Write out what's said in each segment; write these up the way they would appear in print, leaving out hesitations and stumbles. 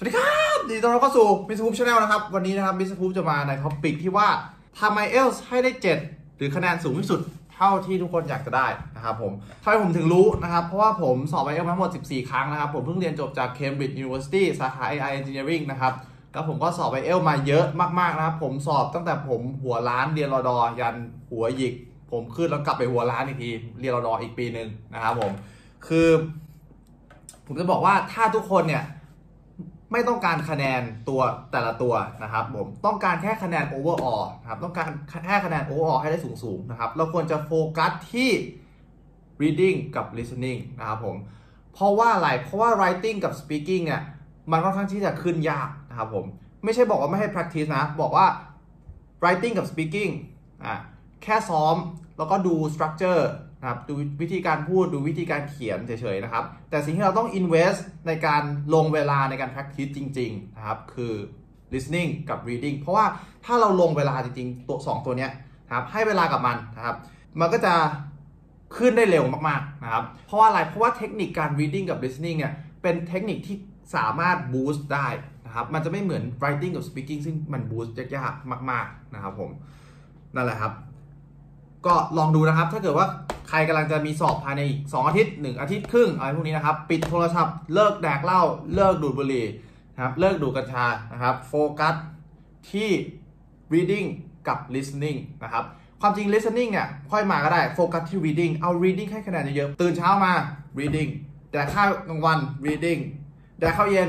สวัสดีครับดีต้อนรับเข้าสู่มิสพูฟชาแนลนะครับวันนี้นะครับมิสพูฟจะมาในท็อปิกที่ว่าทำ IELTS ให้ได้7หรือคะแนนสูงที่สุดเท่าที่ทุกคนอยากจะได้นะครับผมทำไมผมถึงรู้นะครับเพราะว่าผมสอบ IELTS ทั้งหมด14ครั้งนะครับผมเพิ่งเรียนจบจาก Cambridge University สาขา AI Engineering นะครับแล้วผมก็สอบ IELTS มาเยอะมากๆนะครับผมสอบตั้งแต่ผมหัวล้านเรียนรอดอยันหัวหยิกผมขึ้นแล้วกลับไปหัวล้านอีกทีเรียนรอดออีกปีหนึ่งนะครับผมคือผมจะบอกว่าถ้าทุกคนเนี่ยไม่ต้องการคะแนนตัวแต่ละตัวนะครับผมต้องการแค่คะแนน overall นะครับต้องการแค่คะแนน overall ให้ได้สูงๆนะครับเราควรจะโฟกัสที่ reading กับ listening นะครับผมเพราะว่าอะไรเพราะว่า writing กับ speaking เนี่ยมันค่อนข้างที่จะขึ้นยากนะครับผมไม่ใช่บอกว่าไม่ให้ practice นะบอกว่า writing กับ speaking แค่ซ้อมแล้วก็ดู structure นะครับดูวิธีการพูดดูวิธีการเขียนเฉยๆนะครับแต่สิ่งที่เราต้อง invest ในการลงเวลาในการ practice จริงๆนะครับคือ listening กับ reading เพราะว่าถ้าเราลงเวลาจริงๆตัว2ตัวเนี้ยนะครับให้เวลากับมันนะครับมันก็จะขึ้นได้เร็วมากๆนะครับเพราะว่าอะไรเพราะว่าเทคนิคการ reading กับ listening เนี่ยเป็นเทคนิคที่สามารถ boost ได้นะครับมันจะไม่เหมือน writing กับ speaking ซึ่งมัน boost ยากๆมากๆนะครับผมนั่นแหละครับก็ลองดูนะครับถ้าเกิดว่าใครกำลังจะมีสอบภายในอีก2อาทิตย์1อาทิตย์ครึ่งอะไรพวกนี้นะครับปิดโทรศัพท์เลิกแดกเหล้าเลิกดูดบุหรี่นะครับเลิกดูดกัญชานะครับโฟกัสที่ reading กับ listening นะครับความจริง listening เนี่ยค่อยมาก็ได้โฟกัสที่ reading เอา reading ให้คะแนนเยอะๆตื่นเช้ามา reading แดกข้าวกลางวัน reading แดกข้าวเย็น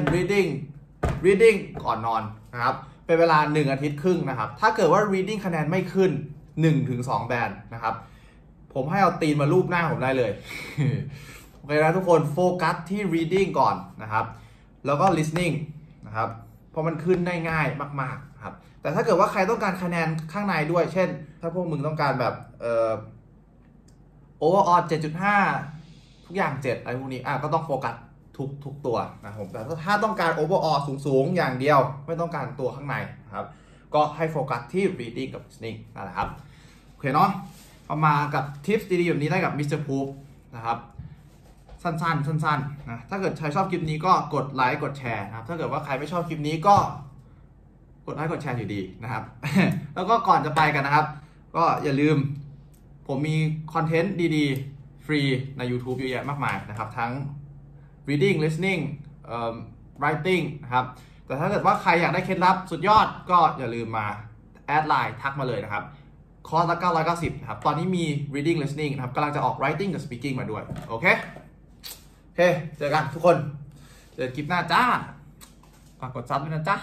reading ก่อนนอนนะครับเป็นเวลา1อาทิตย์ครึ่งนะครับถ้าเกิดว่า reading คะแนนไม่ขึ้น1-2 แบนนะครับผมให้เอาตีนมาลูบหน้าผมได้เลย โอเคนะทุกคนโฟกัสที่ reading ก่อนนะครับแล้วก็ listening นะครับเพราะมันขึ้นได้ง่ายมากๆครับแต่ถ้าเกิดว่าใครต้องการคะแนนข้างในด้วยเช่นถ้าพวกมึงต้องการแบบoverall 7.5 ทุกอย่าง7อะไรพวกนี้ก็ต้องโฟกัสทุกตัวนะครับผมแต่ถ้าต้องการ overall สูงอย่างเดียวไม่ต้องการตัวข้างในนะครับก็ให้โฟกัสที่ reading กับ listening นั่นแหละครับโอเคเนาะเอามากับทิปส์ดีๆแบบนี้ได้กับ Mr. Proof นะครับสั้นๆนะถ้าเกิดใครชอบคลิปนี้ก็กดไลค์กดแชร์นะครับถ้าเกิดว่าใครไม่ชอบคลิปนี้ก็กดไลค์กดแชร์อยู่ดีนะครับ แล้วก็ก่อนจะไปกันนะครับก็อย่าลืมผมมีคอนเทนต์ดีๆฟรีใน YouTube เยอะแยะมากมายนะครับทั้ง reading listening writing นะครับแต่ถ้าเกิดว่าใครอยากได้เคล็ดลับสุดยอดก็อย่าลืมมาแอดไลน์ทักมาเลยนะครับคอร์สละ990นะครับตอนนี้มี reading listening นะครับกำลังจะออก writing กับ speaking มาด้วยโอเคเจอกันทุกคนเจอคลิปหน้าจ้าฝากกดซับด้วยนะจ๊ะ